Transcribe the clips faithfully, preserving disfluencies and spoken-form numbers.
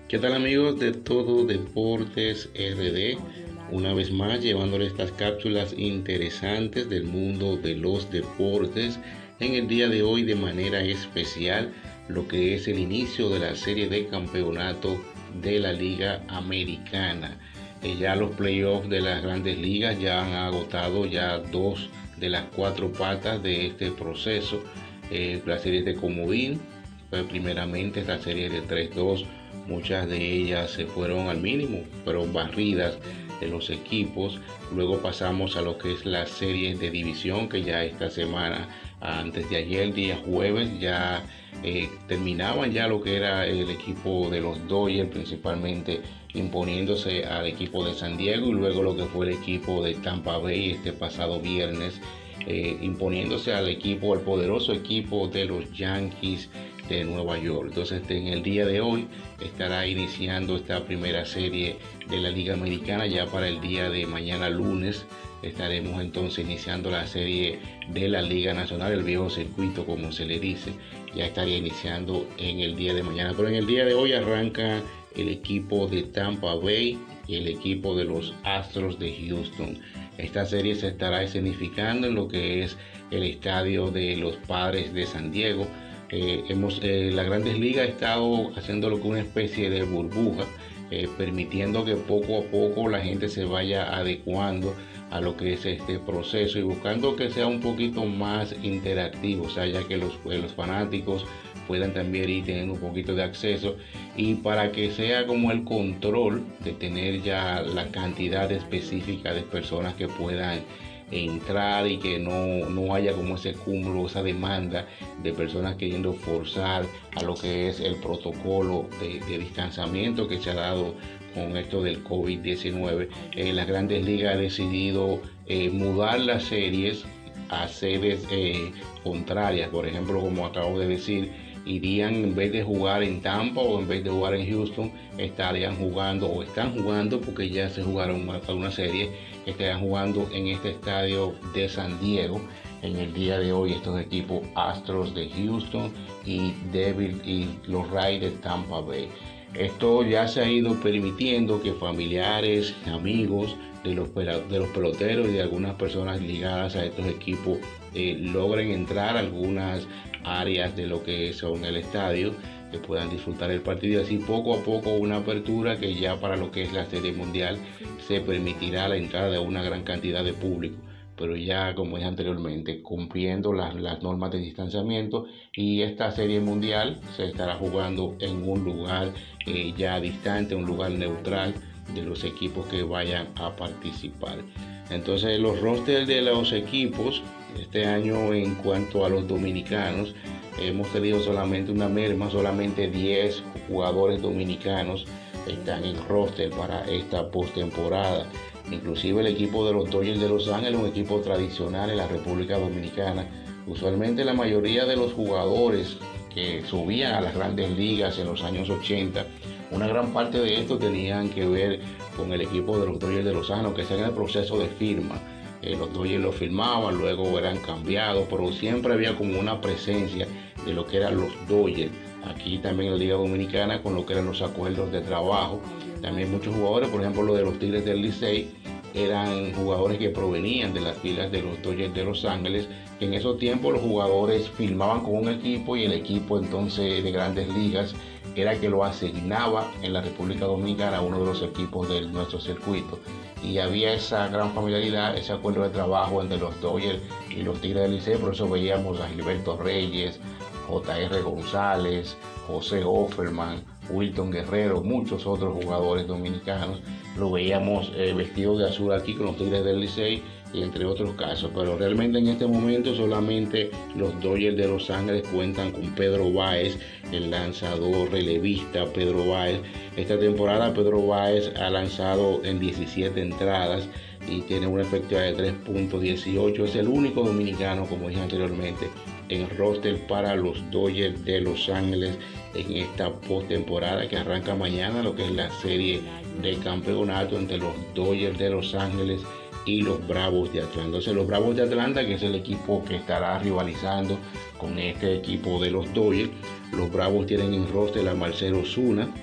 ¿Qué tal amigos de Todo Deportes R D? Una vez más llevándole estas cápsulas interesantes del mundo de los deportes. En el día de hoy de manera especial lo que es el inicio de la serie de campeonato de la Liga Americana. Eh, ya los playoffs de las grandes ligas ya han agotado ya dos de las cuatro patas de este proceso. Eh, la serie de comodín, pues primeramente esta serie de tres dos. Muchas de ellas se fueron al mínimo, pero barridas de los equipos. Luego pasamos a lo que es la serie de división, que ya esta semana, antes de ayer, día jueves, ya eh, terminaban ya lo que era el equipo de los Dodgers, principalmente imponiéndose al equipo de San Diego, y luego lo que fue el equipo de Tampa Bay este pasado viernes, eh, imponiéndose al equipo, al poderoso equipo de los Yankees de Nueva York. Entonces en el día de hoy estará iniciando esta primera serie de la Liga Americana. Ya para el día de mañana lunes estaremos entonces iniciando la serie de la Liga Nacional, el viejo circuito como se le dice. Ya estaría iniciando en el día de mañana, pero en el día de hoy arranca el equipo de Tampa Bay y el equipo de los Astros de Houston. Esta serie se estará escenificando en lo que es el estadio de los Padres de San Diego. Eh, hemos, eh, la Grandes Ligas ha estado haciendo lo que una especie de burbuja, eh, permitiendo que poco a poco la gente se vaya adecuando a lo que es este proceso y buscando que sea un poquito más interactivo, o sea, ya que los, eh, los fanáticos puedan también ir teniendo un poquito de acceso, y para que sea como el control de tener ya la cantidad específica de personas que puedan entrar y que no, no haya como ese cúmulo, esa demanda de personas queriendo forzar a lo que es el protocolo de, de distanciamiento que se ha dado con esto del COVID diecinueve. Eh, las Grandes Ligas han decidido eh, mudar las series a sedes eh, contrarias. Por ejemplo, como acabo de decir, irían, en vez de jugar en Tampa o en vez de jugar en Houston, estarían jugando o están jugando, porque ya se jugaron una, una serie, estarían jugando en este estadio de San Diego en el día de hoy estos equipos Astros de Houston y Devil y los Rays de Tampa Bay. Esto ya se ha ido permitiendo que familiares, amigos de los, de los peloteros y de algunas personas ligadas a estos equipos eh, logren entrar a algunas áreas de lo que son el estadio, que puedan disfrutar el partido, y así poco a poco una apertura que ya para lo que es la serie mundial se permitirá la entrada de una gran cantidad de público, pero ya, como dije anteriormente, cumpliendo las, las normas de distanciamiento. Y esta serie mundial se estará jugando en un lugar eh, ya distante, un lugar neutral de los equipos que vayan a participar. Entonces los rosters de los equipos este año, en cuanto a los dominicanos, hemos tenido solamente una merma, solamente diez jugadores dominicanos están en roster para esta postemporada. Inclusive el equipo de los Dodgers de Los Ángeles, un equipo tradicional en la República Dominicana. Usualmente la mayoría de los jugadores que subían a las grandes ligas en los años ochenta, una gran parte de esto tenían que ver con el equipo de los Dodgers de Los Ángeles, que está en el proceso de firma. Eh, los Dodgers lo firmaban, luego eran cambiados, pero siempre había como una presencia de lo que eran los Dodgers. Aquí también en la Liga Dominicana, con lo que eran los acuerdos de trabajo, también muchos jugadores, por ejemplo los de los Tigres del Licey, eran jugadores que provenían de las filas de los Dodgers de Los Ángeles. En esos tiempos los jugadores firmaban con un equipo, y el equipo entonces de Grandes Ligas era que lo asignaba en la República Dominicana a uno de los equipos de nuestro circuito. Y había esa gran familiaridad, ese acuerdo de trabajo entre los Dodgers y los Tigres del Licey. Por eso veíamos a Gilberto Reyes, J R González, José Offerman, Wilton Guerrero, muchos otros jugadores dominicanos. Lo veíamos eh, vestido de azul aquí con los Tigres del Licey, y entre otros casos. Pero realmente en este momento solamente los Dodgers de Los Ángeles cuentan con Pedro Báez, el lanzador relevista Pedro Báez. Esta temporada Pedro Báez ha lanzado en diecisiete entradas y tiene una efectividad de tres punto dieciocho. Es el único dominicano, como dije anteriormente, en roster para los Dodgers de Los Ángeles en esta postemporada que arranca mañana, lo que es la serie de campeonato entre los Dodgers de Los Ángeles y los Bravos de Atlanta. Entonces los Bravos de Atlanta, que es el equipo que estará rivalizando con este equipo de los Dodgers. Los Bravos tienen en roster a Marcell Ozuna,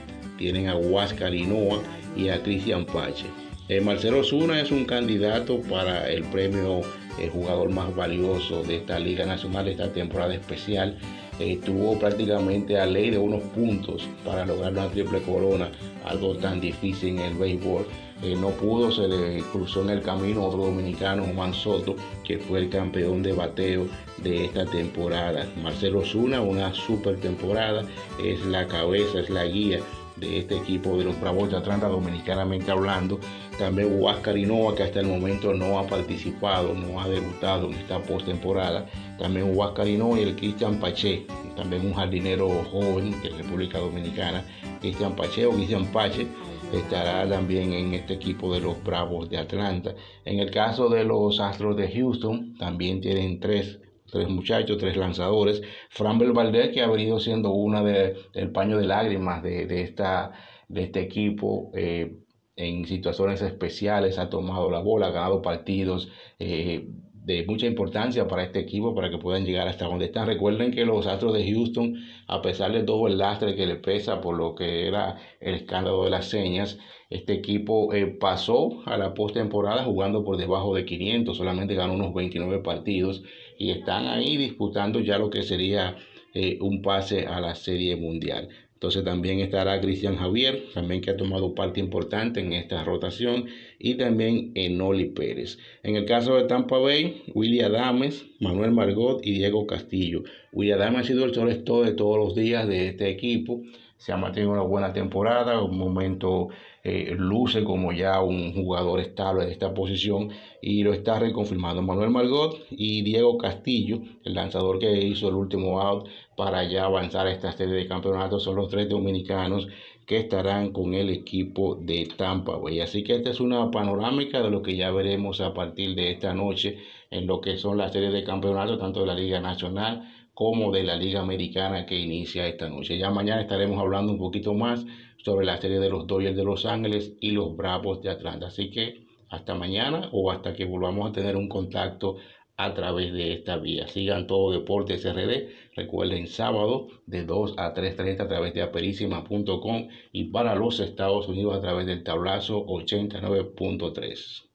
tienen a Huáscar Hinoa y a Cristian Pache. Eh, Marcelo Ozuna es un candidato para el premio eh, jugador más valioso de esta Liga Nacional, de esta temporada especial. Eh, tuvo prácticamente a ley de unos puntos para lograr una triple corona, algo tan difícil en el béisbol. Eh, no pudo, se le cruzó en el camino otro dominicano, Juan Soto, que fue el campeón de bateo de esta temporada. Marcelo Ozuna, una super temporada, es la cabeza, es la guía de este equipo de los Bravos de Atlanta, dominicanamente hablando. También Huáscar Hinoa, que hasta el momento no ha participado, no ha debutado en esta postemporada. También Huáscar Hinoa y el Cristian Pache, también un jardinero joven de República Dominicana. Cristian Pache o Cristian Pache estará también en este equipo de los Bravos de Atlanta. En el caso de los Astros de Houston, también tienen tres tres muchachos, tres lanzadores. Framber Valdez, que ha venido siendo una de el paño de lágrimas de, de, esta, de este equipo, eh, en situaciones especiales, ha tomado la bola, ha ganado partidos eh, de mucha importancia para este equipo, para que puedan llegar hasta donde están. Recuerden que los Astros de Houston, a pesar de todo el lastre que le pesa por lo que era el escándalo de las señas, este equipo eh, pasó a la postemporada jugando por debajo de quinientos, solamente ganó unos veintinueve partidos y están ahí disputando ya lo que sería eh, un pase a la Serie Mundial. Entonces también estará Cristian Javier, también que ha tomado parte importante en esta rotación, y también Enoli Pérez. En el caso de Tampa Bay, Willy Adames, Manuel Margot y Diego Castillo. Willy Adames ha sido el shortstop de todos los días de este equipo. Se ha mantenido una buena temporada, un momento eh, luce como ya un jugador estable de esta posición y lo está reconfirmando Manuel Margot y Diego Castillo, el lanzador que hizo el último out para ya avanzar a esta serie de campeonatos. Son los tres dominicanos que estarán con el equipo de Tampa Bay. Así que esta es una panorámica de lo que ya veremos a partir de esta noche en lo que son las series de campeonatos, tanto de la Liga Nacional como de la Liga Americana, que inicia esta noche. Ya mañana estaremos hablando un poquito más sobre la serie de los Dodgers de Los Ángeles y los Bravos de Atlanta. Así que hasta mañana o hasta que volvamos a tener un contacto a través de esta vía. Sigan Todo Deportes R D. Recuerden, sábado de dos a tres treinta a través de aperísima punto com y para los Estados Unidos a través del tablazo ochenta y nueve punto tres.